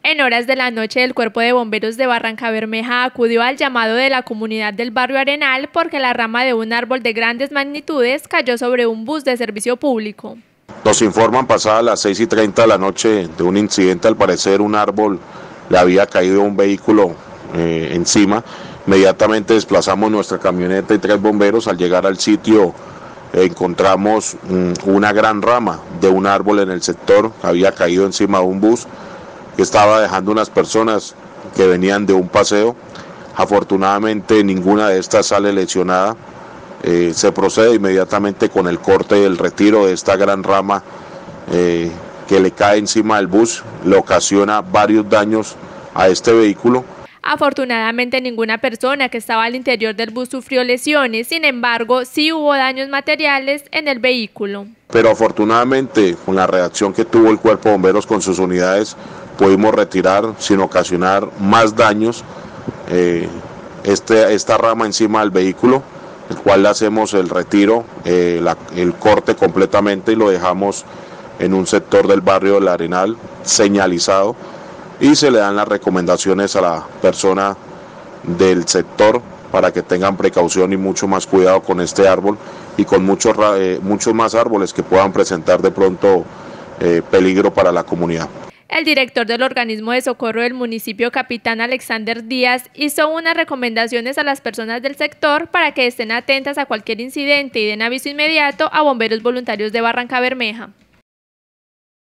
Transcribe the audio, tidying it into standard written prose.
En horas de la noche, el Cuerpo de Bomberos de Barrancabermeja acudió al llamado de la comunidad del barrio Arenal porque la rama de un árbol de grandes magnitudes cayó sobre un bus de servicio público. Nos informan pasadas las 6:30 de la noche de un incidente. Al parecer un árbol le había caído a un vehículo encima. Inmediatamente desplazamos nuestra camioneta y 3 bomberos. Al llegar al sitio encontramos una gran rama de un árbol en el sector, había caído encima de un bus que estaba dejando unas personas que venían de un paseo. Afortunadamente ninguna de estas sale lesionada. Se procede inmediatamente con el corte y el retiro de esta gran rama que le cae encima del bus, le ocasiona varios daños a este vehículo. Afortunadamente ninguna persona que estaba al interior del bus sufrió lesiones, sin embargo sí hubo daños materiales en el vehículo. Pero afortunadamente con la reacción que tuvo el Cuerpo de Bomberos con sus unidades pudimos retirar sin ocasionar más daños esta rama encima del vehículo, el cual le hacemos el retiro, el corte completamente y lo dejamos en un sector del barrio del Arenal señalizado, y se le dan las recomendaciones a la persona del sector para que tengan precaución y mucho más cuidado con este árbol y con muchos más árboles que puedan presentar de pronto peligro para la comunidad. El director del organismo de socorro del municipio, capitán Alexander Díaz, hizo unas recomendaciones a las personas del sector para que estén atentas a cualquier incidente y den aviso inmediato a Bomberos Voluntarios de Barrancabermeja.